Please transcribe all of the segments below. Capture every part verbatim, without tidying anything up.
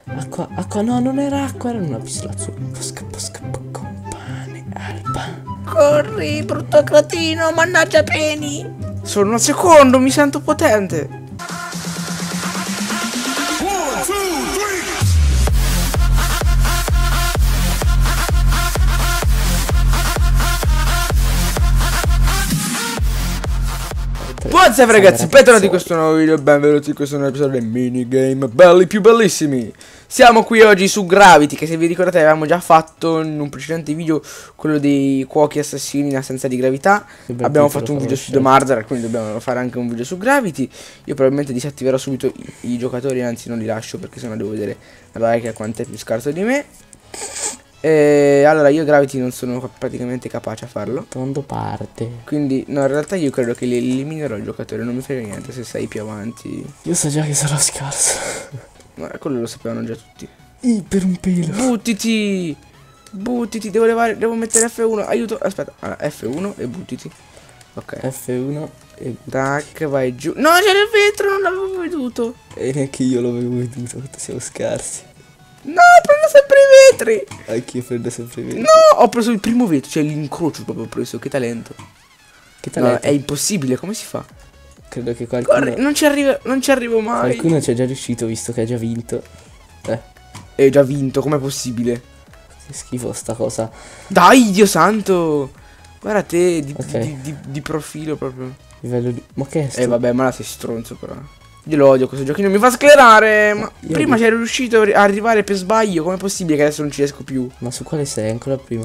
Acqua, acqua, no, non era acqua, era una pistola. Posca, posca, compane, alba. Corri, brutto cretino, mannaggia Penny. Sono un secondo, mi sento potente. What's up ragazzi, bentornati in questo nuovo video, benvenuti in questo nuovo episodio del minigame belli più bellissimi. Siamo qui oggi su Gravity, che se vi ricordate avevamo già fatto in un precedente video, quello dei cuochi assassini in assenza di gravità. Abbiamo fatto un video su The Murderer, quindi dobbiamo fare anche un video su Gravity. Io probabilmente disattiverò subito i, i giocatori, anzi non li lascio perché sennò devo vedere la like a quanto è più scarso di me. E allora io Gravity non sono praticamente capace a farlo. Tondo parte. Quindi no, in realtà io credo che li eliminerò il giocatore. Non mi frega niente se sei più avanti. Io so già che sarò scarso. Ma quello lo sapevano già tutti. I, per un pelo. Buttiti. Buttiti. Devo levare. Devo mettere F uno. Aiuto. Aspetta. Allora, F uno e buttiti. Ok. F uno e tac, vai giù. No, c'era il vetro, non l'avevo veduto. E neanche io l'avevo veduto. Siamo scarsi. No, prendo sempre i vetri. Anch'io prendo sempre i vetri. No, ho preso il primo vetro, cioè l'incrocio proprio ho preso. Che talento. Che talento. No, è impossibile, come si fa? Credo che qualcuno... Guarda, non ci arrivo, non ci arrivo mai. Qualcuno ci è già riuscito, visto che ha già vinto. Eh. E già vinto, com'è possibile? Che schifo sta cosa. Dai, Dio santo. Guarda te, di, okay. di, di, di profilo proprio. Livello di... Ma che è sto? Eh vabbè, ma là sei stronzo però. Io lo odio questo giochino, mi fa sclerare. Ma io prima vi... c'eri riuscito a arrivare per sbaglio. Com'è possibile che adesso non ci riesco più? Ma su quale sei? Ancora prima?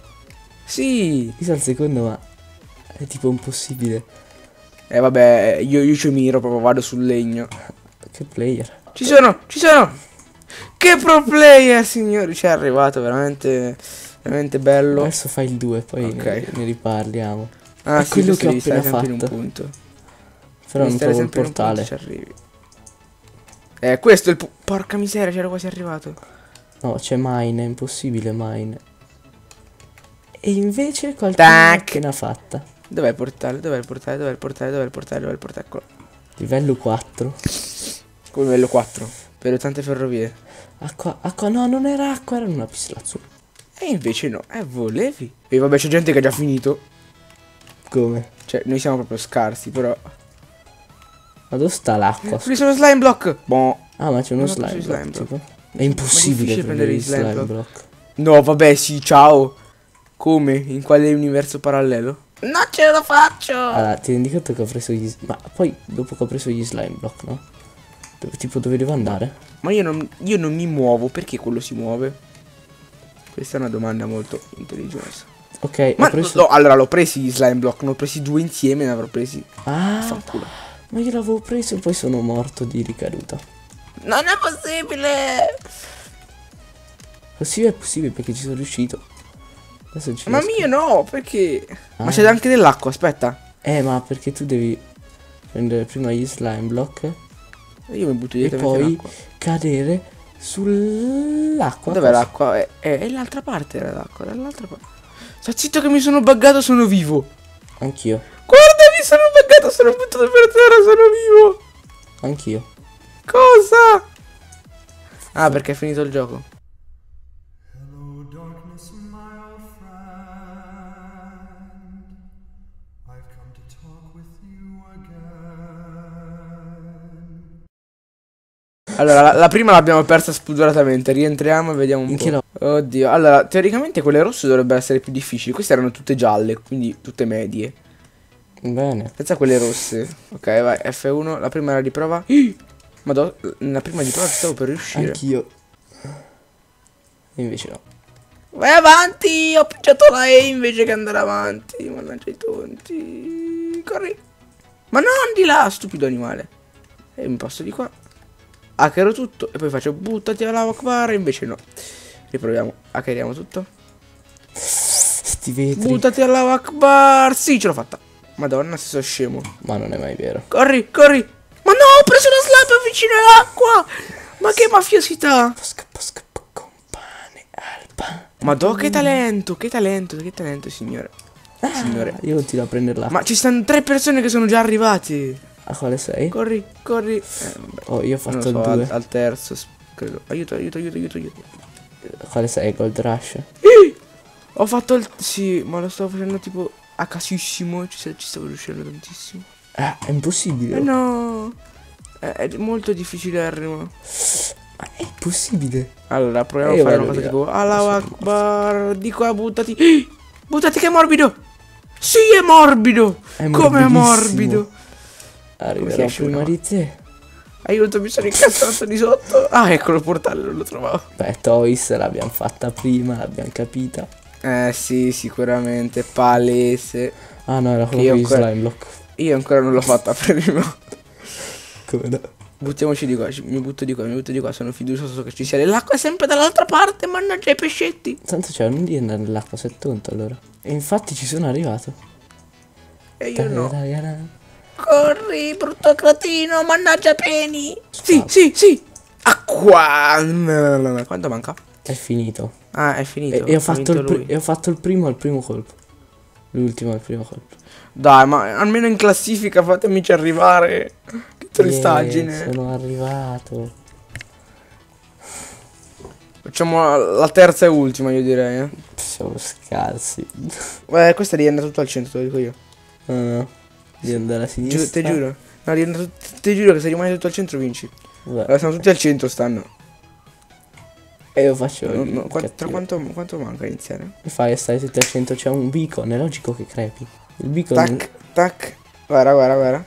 Sì. Io sono al secondo, ma è tipo impossibile. Eh vabbè, io, io ci miro proprio, vado sul legno. Che player. Ci sono, ci sono. Che pro player, signori. Ci è arrivato, veramente, veramente bello. Adesso fai il due, poi okay. ne, ne riparliamo. Ah, è sì, quello che ho appena fatto. In un punto. Però non trovo il portale. Ci arrivi. Eh, questo è il... Porca miseria, c'era quasi arrivato. No, c'è mine, è impossibile mine. E invece qualcuno Tac. che ne ha fatta. Dov'è il portale? Dov'è il portale? Dov'è il portale? Dov'è il portale? Dov'è il portale? Eccolo. Livello quattro. Come livello quattro? Per le tante ferrovie. Acqua, acqua, no, non era acqua, era una pistola azzurra. E invece no, eh, volevi. E vabbè, c'è gente che ha già finito. Come? Cioè, noi siamo proprio scarsi, però... Ma dove sta l'acqua? Qui sono slime block. Boh. Ah, ma c'è uno slime, slime block, block. Tipo. È impossibile prendere i slime, slime block. No, vabbè, sì, ciao. Come? In quale universo parallelo? Non ce la faccio. Allora, ti rendi conto che ho preso gli... Ma poi, dopo che ho preso gli slime block, no? Dove, tipo, dove devo andare? Ma io non, io non mi muovo. Perché quello si muove? Questa è una domanda molto intelligente. Ok, ma ho preso... no, allora l'ho presi gli slime block. Ne ho presi due insieme, ne avrò presi. Ah, fanculo. Ma io l'avevo preso e poi sono morto di ricaduta. Non è possibile. Così è possibile perché ci sono riuscito. Adesso ci ma riesco. mio no, perché? Ah. Ma c'è anche dell'acqua, aspetta. Eh, ma perché tu devi prendere prima gli slime block. Io mi butto e direttamente poi l'acqua. cadere sull'acqua. Dov'è l'acqua? È, è, è l'altra parte era l'acqua, dall'altra parte. Sta zitto che mi sono buggato, sono vivo. Anch'io. Guarda, mi sono buggato, sono buttato per terra, sono vivo. Anch'io. Cosa? Ah, perché è finito il gioco. Hello darkness, my old friend. I've come to talk with you again. Allora, la, la prima l'abbiamo persa spudoratamente. Rientriamo e vediamo un po'. Oddio, allora, teoricamente quelle rosse dovrebbero essere più difficili. Queste erano tutte gialle, quindi tutte medie. Bene. Pensa a quelle rosse. Ok, vai, F uno. La prima era di prova. Madonna, la prima di prova stavo per riuscire. Anch'io. Invece no. Vai avanti, ho pigiato la E invece che andare avanti. Mannaggia i tonti. Corri. Ma non di là, stupido animale. E mi passo di qua. Hackero tutto e poi faccio buttati alla Akbar, invece no. Riproviamo, hackeriamo tutto. Sti vetri. Buttati alla Akbar. Sì, ce l'ho fatta. Madonna, se sono scemo. Ma non è mai vero. Corri, corri. Ma no, ho preso una slap vicino all'acqua. Ma che mafiosità. Posca, posca, compane, alba. Madonna, che talento, che talento, che talento, signore. Ah, Signore. Io continuo a prenderla. Ma ci stanno tre persone che sono già arrivati. A quale sei? Corri, corri. Eh, Oh, io ho fatto non il so, due. al, al terzo. credo. Aiuto, aiuto, aiuto, aiuto, aiuto. Quale sei? Gold Rush? Ih! Ho fatto il... Sì, ma lo stavo facendo tipo a casissimo. Ci, ci stavo riuscendo tantissimo. Ah, è impossibile. Eh no. È, è molto difficilerrimo. Ma è impossibile. Allora, proviamo Eh, a fare vado una cosa via. tipo Allahu Akbar. Di qua, buttati. Ih! Buttati che è morbido. Sì, è morbido. È Come è morbidissimo. morbido. Arriverò Come si prima esce? di te. Aiuto, mi sono incazzato di sotto. Ah, eccolo il portale, non lo trovavo. Beh, Toys l'abbiamo fatta prima, l'abbiamo capita. Eh sì, sicuramente, palese. Ah no, era quello io con gli ancora- slime block. Io ancora non l'ho fatta prima. Come no? Buttiamoci di qua, ci- mi butto di qua, mi butto di qua, sono fiducioso che ci sia. L'acqua è sempre dall'altra parte, mannaggia i pescetti. Tanto c'è un di andare nell'acqua, sei tonto allora. E infatti ci sono arrivato. E io no. Tararara. Corri, brutto cretino, mannaggia peni. Sì, sì, sì. Acqua. Quanto manca? È finito. Ah, è finito. E, e ho ha fatto vinto il pri- lui. e ho fatto il primo al primo colpo. L'ultimo al primo colpo. Dai, ma almeno in classifica fatemici arrivare. Che tristaggine. Yeah, sono arrivato. Facciamo la, la terza e ultima, io direi. Eh. Siamo scarsi. Eh, questa devi andare tutto al centro, te lo dico io. No, no. Di andare a sinistra. Giu- te giuro. No, devi andare tut- te giuro che se rimani tutto al centro vinci. Vabbè. Allora, siamo tutti al centro stanno. E io faccio. No, il no, qua- tra cattivo. quanto, quanto manca a iniziare? Mi fai stare tutti al centro, c'è un beacon, è logico che crepi. Il beacon. Tac, tac. Guarda, guarda, guarda.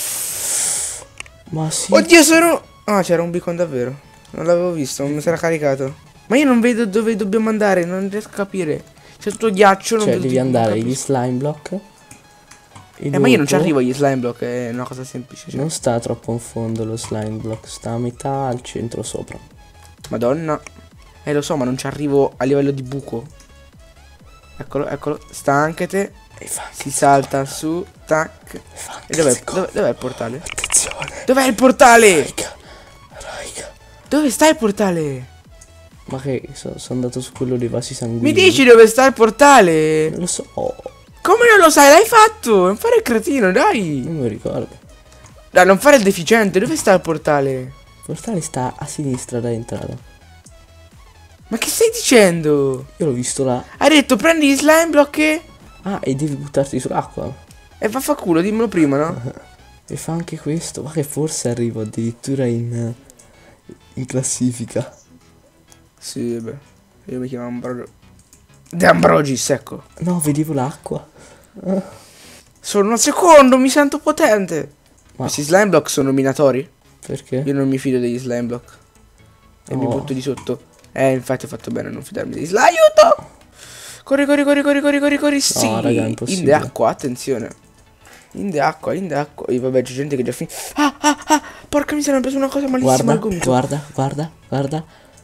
Ma sì. Oddio, sono... Ah, c'era un beacon davvero. Non l'avevo visto, non mi si era caricato. Ma io non vedo dove dobbiamo andare, non riesco a capire. C'è tutto ghiaccio, non Cioè, vedo devi tipo- non andare agli capisco. slime block. E Eh, ma io non ci dopo- arrivo agli slime block, è una cosa semplice. cioè. Non sta troppo in fondo lo slime block, sta a metà al centro sopra. Madonna. Eh, lo so, ma non ci arrivo a livello di buco. Eccolo, eccolo. Sta anche te. E fa anche Si salta su, tac. fa anche E dov'è, secondo. dov'è, dov'è il portale? Attenzione. Dov'è il portale? Raga. Raga. Dove sta il portale? Ma che so- sono andato su quello dei vasi sanguigni. Mi dici dove sta il portale? Non lo so. Come non lo sai? L'hai fatto! Non fare il cretino, dai! Non me lo ricordo. Dai, non fare il deficiente. Dove sta il portale? Il portale sta a sinistra da entrata. Ma che stai dicendo? Io l'ho visto là. Hai detto prendi gli slime block e... Ah, e devi buttarti sull'acqua. E vaffanculo, dimmelo prima, no? E fa anche questo. Ma che forse arrivo addirittura in, in classifica. Sì, vabbè. Io mi chiamo Ambrogio. De Ambrogis, ecco. No, vedevo l'acqua. Sono un secondo, mi sento potente. Ma- Questi slime block sono minatori? Perché? Io non mi fido degli slime block. E mi Oh. butto di sotto. Eh, infatti ho fatto bene a non fidarmi degli slime. Aiuto! Corri, corri, corri, corri, corri, corri, corri. Sì. raga, è in impossibile. de acqua, attenzione. In de acqua, in de acqua. E vabbè, c'è gente che già finito. Ah, ah, ah. Porca miseria, mi ha preso una cosa malissima Guarda, al gomito. guarda, guarda, guarda.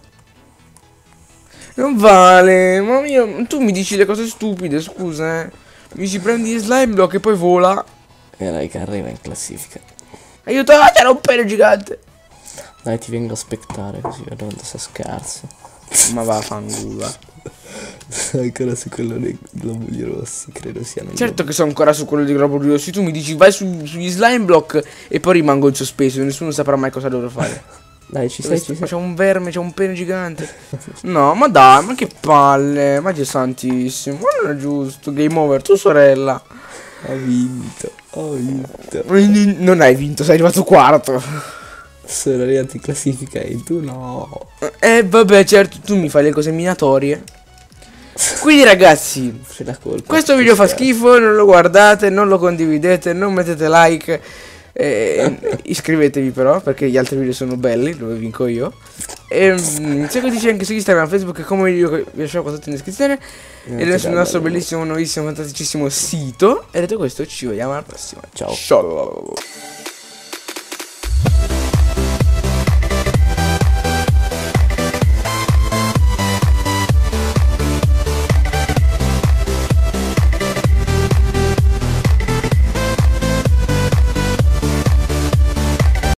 Non vale. Ma io, tu mi dici le cose stupide, scusa, eh. Mi si prendi gli slime block e poi vola. E dai che arriva in classifica. Aiuto, ah, c'era un pene gigante. Dai, ti vengo a aspettare così vedo quanto sei scarso. Ma va, fangulla. Ancora su quello dei globuli rossi, credo siano. i Certo che sono ancora su quello di globuli rossi. Tu mi dici vai su- sugli slime block e poi rimango in sospeso. Nessuno saprà mai cosa dovrò fare. globuli. Dai, ci Dove sei, ci sta- sei. C'è un verme, c'è un pene gigante. No, ma dai, ma che palle. Ma Dio santissimo. Ma non è giusto. Game over, tua sorella. Ho vinto, ho vinto. Non hai vinto, sei arrivato quarto. Sono arrivato in classifica e tu no. Eh vabbè, certo, tu mi fai le cose minatorie. Quindi ragazzi, C'è la colpa. questo video fa schifo, non lo guardate, non lo condividete, non mettete like. Eh, iscrivetevi però, perché gli altri video sono belli, dove vinco io. E mm, seguiteci anche su Instagram, Facebook, come io vi lascio qua sotto in descrizione. Non E ti sul dà nostro bello. bellissimo, nuovissimo, fantasticissimo sito. E detto questo, ci vediamo alla prossima. Ciao. Ciao.